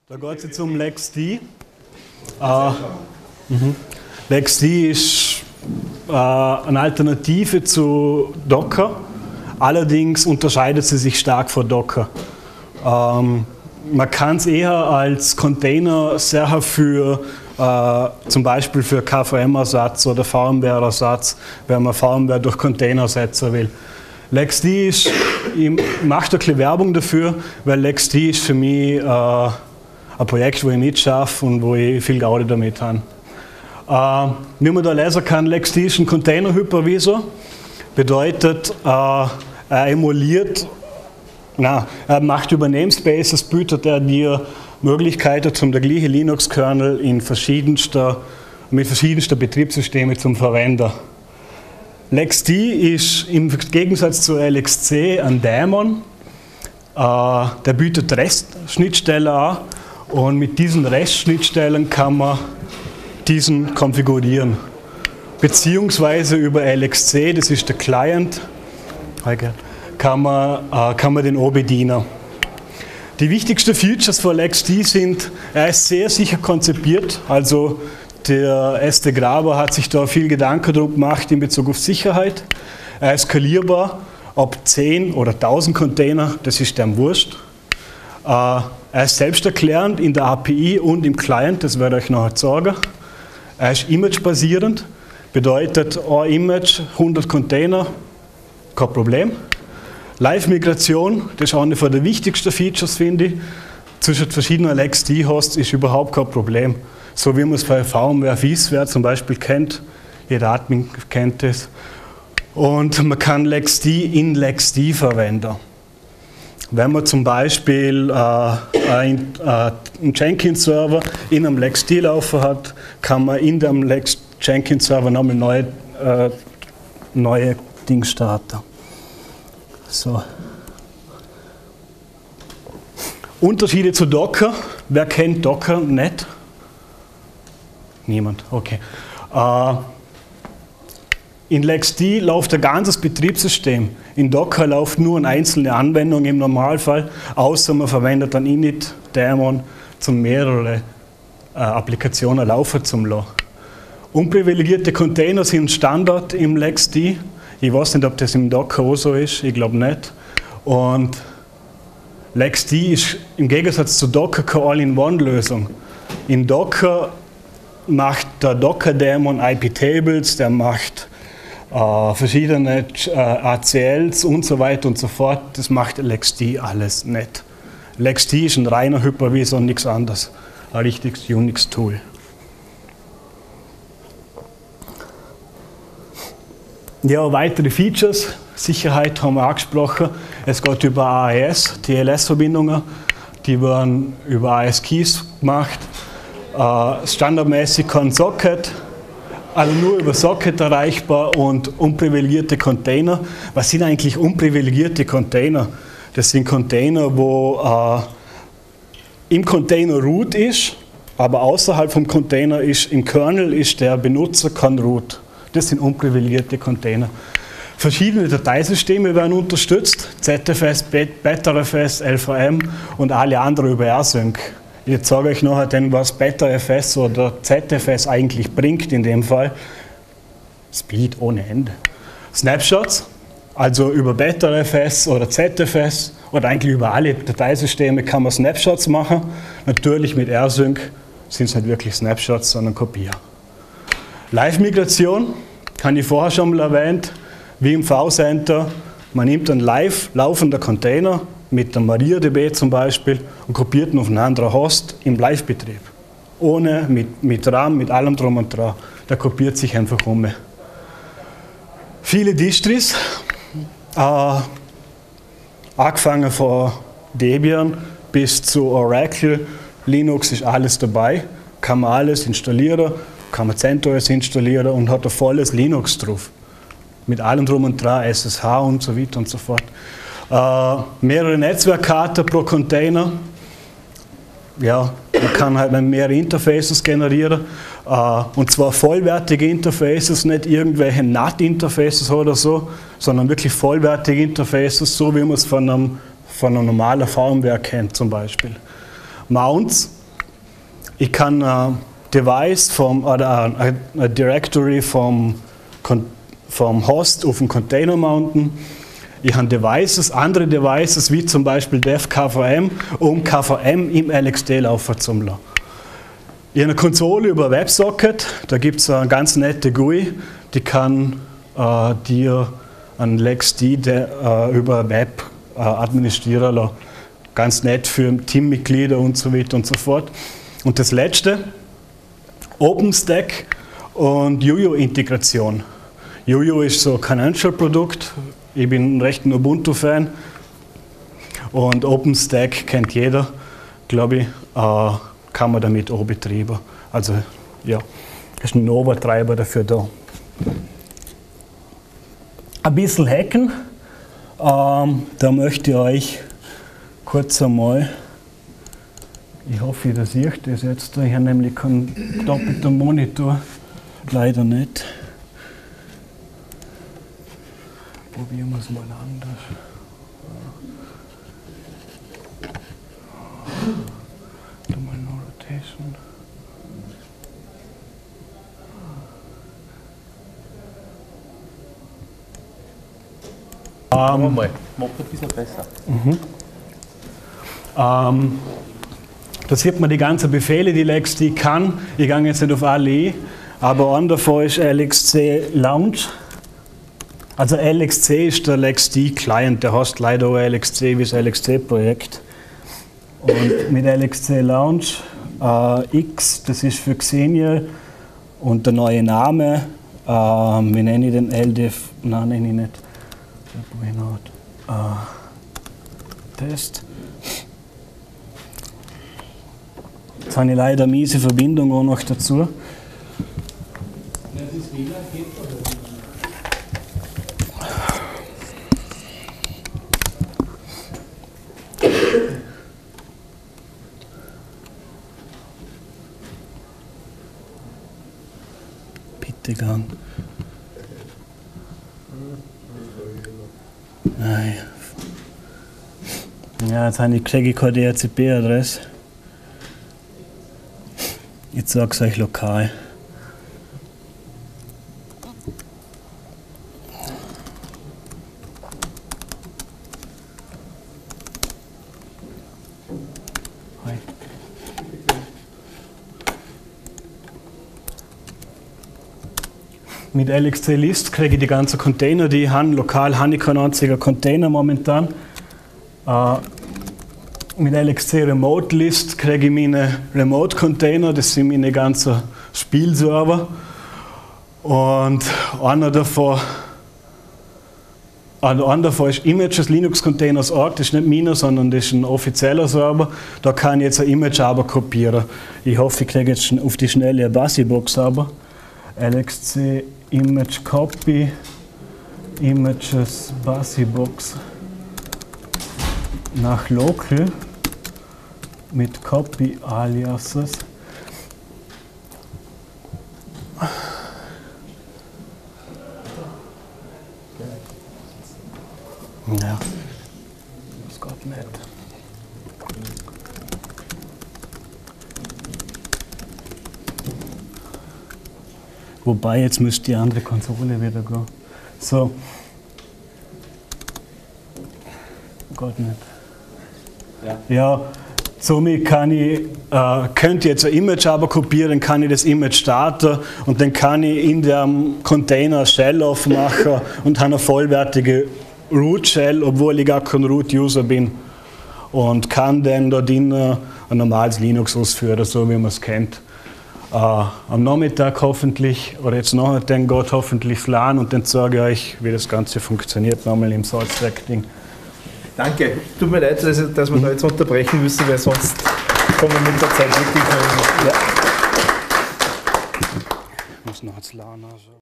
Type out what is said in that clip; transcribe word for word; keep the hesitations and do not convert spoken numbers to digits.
Da geht es jetzt um LXD. Äh, mhm. LXD ist äh, eine Alternative zu Docker, allerdings unterscheidet sie sich stark von Docker. Ähm, man kann es eher als Container sehr für äh, zum Beispiel für K V M-Ersatz oder VMware-Ersatz, wenn man VMware durch Container ersetzen will. LXD ist, ich mache da ein bisschen Werbung dafür, weil LXD ist für mich äh, ein Projekt, wo ich mitschaffe und wo ich viel Gaudi damit habe. Äh, wie man da lesen kann, LXD ist ein Container-Hypervisor, bedeutet, äh, er emuliert, na, er macht über Namespaces, bietet er dir Möglichkeiten, zum der gleiche Linux-Kernel in verschiedenster, mit verschiedensten Betriebssystemen zu verwenden. LXD ist im Gegensatz zu L X C ein Daemon, äh, der bietet REST-Schnittstellen an und mit diesen REST-Schnittstellen kann man diesen konfigurieren. Beziehungsweise über L X C, das ist der Client, kann man, äh, kann man den auch bedienen. Die wichtigsten Features von LXD sind, er ist sehr sicher konzipiert, also der S D Graber hat sich da viel Gedanken drum gemacht in Bezug auf Sicherheit. Er ist skalierbar, ob zehn oder tausend Container, das ist dem wurscht. Er ist selbsterklärend in der A P I und im Client, das werde ich euch nachher sagen. Er ist imagebasierend, bedeutet ein Image, hundert Container, kein Problem. Live-Migration, das ist eine der wichtigsten Features, finde ich. Zwischen verschiedenen LXD-Hosts ist überhaupt kein Problem. So wie man es bei VMware, vSphere zum Beispiel kennt. Jeder Admin kennt es. Und man kann LXD in LXD verwenden. Wenn man zum Beispiel äh, einen, äh, einen Jenkins-Server in einem LXD laufen hat, kann man in dem Jenkins-Server nochmal neue, äh, neue Dinge starten. So. Unterschiede zu Docker. Wer kennt Docker nicht? Niemand, okay. Äh, in LXD läuft ein ganzes Betriebssystem. In Docker läuft nur eine einzelne Anwendung im Normalfall, außer man verwendet einen Init-Daemon, um mehrere äh, Applikationen laufen zu lassen. Unprivilegierte Container sind Standard im LXD. Ich weiß nicht, ob das im Docker auch so ist, ich glaube nicht. Und LXD ist im Gegensatz zu Docker keine All-in-One-Lösung. In Docker macht der Docker-Daemon I P-Tables, der macht äh, verschiedene äh, A C Ls und so weiter und so fort. Das macht LXD alles nicht. LXD ist ein reiner Hypervisor und nichts anderes. Ein richtiges Unix-Tool. Ja, weitere Features. Sicherheit haben wir angesprochen. Es geht über A E S, T L S-Verbindungen. Die werden über A E S-Keys gemacht. Uh, standardmäßig kein Socket, also nur über Socket erreichbar und unprivilegierte Container. Was sind eigentlich unprivilegierte Container? Das sind Container, wo uh, im Container Root ist, aber außerhalb vom Container ist, im Kernel ist der Benutzer kein Root. Das sind unprivilegierte Container. Verschiedene Dateisysteme werden unterstützt, Z F S, Btrfs, L V M und alle anderen über rsync. Ich zeige euch nachher dann, was Btrfs oder Z F S eigentlich bringt in dem Fall. Speed ohne Ende. Snapshots, also über Btrfs oder Z F S oder eigentlich über alle Dateisysteme kann man Snapshots machen. Natürlich mit rsync sind es nicht wirklich Snapshots, sondern Kopien. Live-Migration, kann ich vorher schon mal erwähnt, wie im vCenter. Man nimmt einen live laufenden Container mit dem MariaDB zum Beispiel und kopiert ihn auf einen anderen Host im Live-Betrieb. Ohne, mit, mit RAM, mit allem drum und dran. Der kopiert sich einfach um. Viele Distris, äh, angefangen von Debian bis zu Oracle, Linux ist alles dabei. Kann man alles installieren, kann man CentOS installieren und hat ein volles Linux drauf. Mit allem drum und dran, S S H und so weiter und so fort. Uh, mehrere Netzwerkkarten pro Container. Ja, man kann halt mehrere Interfaces generieren. Uh, und zwar vollwertige Interfaces, nicht irgendwelche N A T-Interfaces oder so, sondern wirklich vollwertige Interfaces, so wie man es von, einem, von einer normalen VMware kennt zum Beispiel. Mounts. Ich kann ein Device vom, oder ein, ein Directory vom, vom Host auf den Container mounten. Ich habe Devices, andere Devices, wie zum Beispiel Dev K V M, um K V M im L X D laufen zu lassen. Ich habe eine Konsole über WebSocket, da gibt es eine ganz nette G U I, die kann äh, dir ein L X D de, äh, über Web äh, administrieren lassen. Ganz nett für Teammitglieder und so weiter und so fort. Und das letzte, OpenStack und Juju-Integration. Juju ist so ein Financial-Produkt, ich bin ein rechter Ubuntu-Fan und OpenStack kennt jeder, glaube ich, äh, kann man damit auch betreiben. Also ja, ist ein Nova-Treiber dafür da. Ein bisschen hacken, ähm, da möchte ich euch kurz einmal, ich hoffe, ihr seht das jetzt, ich habe nämlich keinen doppelten Monitor, leider nicht. Probieren wir es mal anders. Da mal noch Rotation. Machen wir mal. Macht ein bisschen besser. Mhm. Ähm, da sieht man die ganzen Befehle, die L X D kann. Ich gehe jetzt nicht auf alle ein, aber einer davon ist L X C Launch. Also L X C ist der L X D-Client, der heißt leider auch L X C wie das L X C-Projekt. Und mit L X C Launch äh, X, das ist für Xenial und der neue Name, äh, wie nenne ich den L D F? Nein, nenne ich nicht. Äh, Test. Jetzt habe ich leider eine miese Verbindung auch noch dazu. Bitte gern. Nein. Ja, jetzt habe ich, kriege ich keine D H C P-Adresse. Jetzt sage ich euch lokal. Hi. Mit L X C List kriege ich die ganzen Container, die ich habe. Lokal habe ich keinen einzigen Container momentan. Äh, mit L X C Remote List kriege ich meine Remote Container, das sind meine ganzen Spielserver. Und einer davon, einer davon ist Images Linux Containers Punkt org, das ist nicht meiner, sondern das ist ein offizieller Server. Da kann ich jetzt ein Image aber kopieren. Ich hoffe, ich kriege jetzt auf die schnelle Busybox aber. L X C Image Copy, Images Busybox nach Local mit Copy Aliases. Ja, das geht nicht. Wobei, jetzt müsste die andere Konsole wieder gehen. So. Geht nicht. Ja. Ja, somit kann ich, äh, könnte jetzt ein Image aber kopieren, kann ich das Image starten und dann kann ich in dem Container Shell aufmachen und habe eine vollwertige Root-Shell, obwohl ich gar kein Root-User bin. Und kann dann da drin ein normales Linux ausführen, so wie man es kennt. Äh, am Nachmittag hoffentlich, oder jetzt nachher, dann geht hoffentlich LAN und dann zeige ich euch, wie das Ganze funktioniert, nochmal im Salzwerk-Ding. Danke. Tut mir leid, dass, dass wir mhm. da jetzt unterbrechen müssen, weil sonst kommen wir mit der Zeit wirklich. Ja. Ich muss noch ins LAN. Also.